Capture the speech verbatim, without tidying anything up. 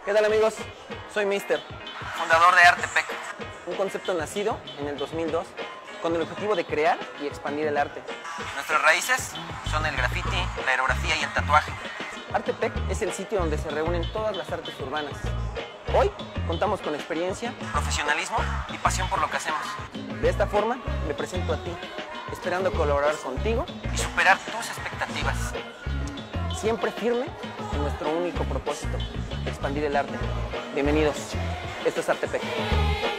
¿Qué tal, amigos? Soy Mister, fundador de Artepec, un concepto nacido en el dos mil dos con el objetivo de crear y expandir el arte. Nuestras raíces son el graffiti, la aerografía y el tatuaje. Artepec es el sitio donde se reúnen todas las artes urbanas. Hoy contamos con experiencia, profesionalismo y pasión por lo que hacemos. De esta forma me presento a ti, esperando colaborar contigo y superar tus expectativas. Siempre firme en nuestro único propósito, expandir el arte. Bienvenidos, esto es Artepec.